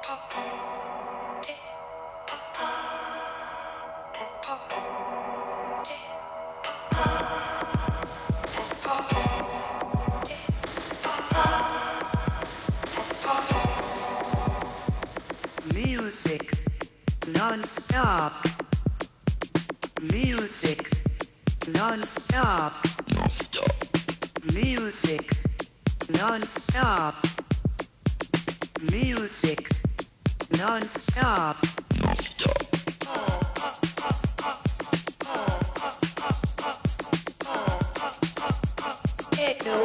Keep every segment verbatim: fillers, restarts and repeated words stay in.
Music non-stop. Music non-stop. Non-stop. Music non-stop. Music non-stop. Non-stop. Techno.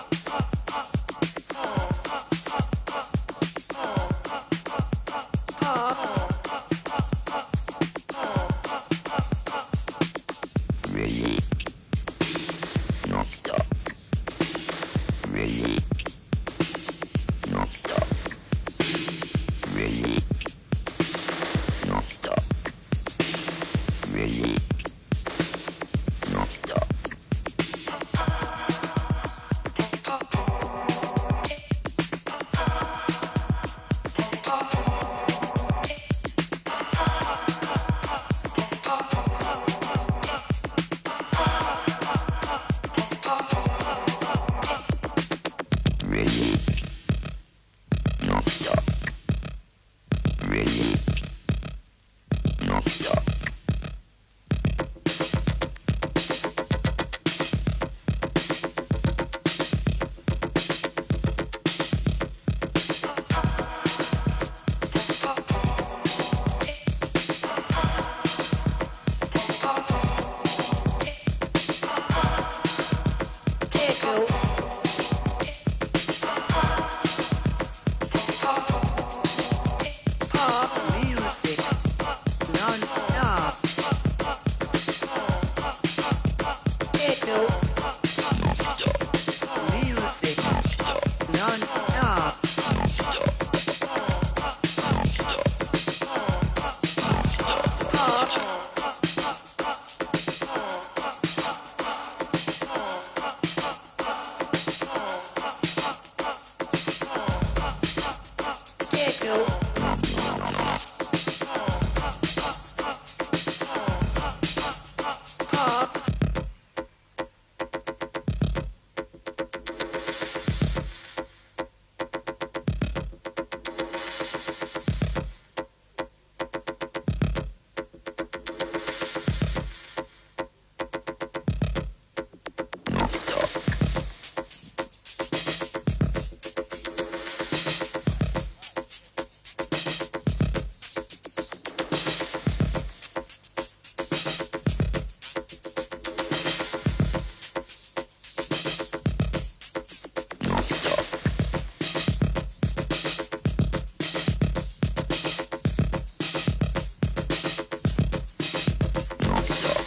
Really. Non-stop. Really. Non-stop. Really. Non-stop. Really. Non-stop. Really. Non-stop. Really. Non-stop. Music non-stop. Techno. Non-stop. Music Non-stop. non-stop. Non-stop. Non-stop. Techno. Pop. Non-stop. Non-stop. Non-stop.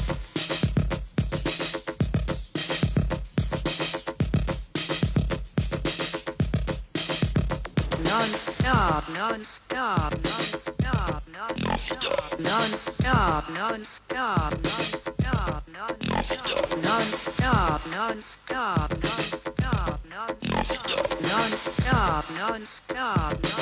Non-stop, non-stop, non-stop, non-stop, non-stop, non-stop, non-stop, non-stop, non-stop, non-stop, non-stop, non-stop, non-stop, non-stop, non-stop,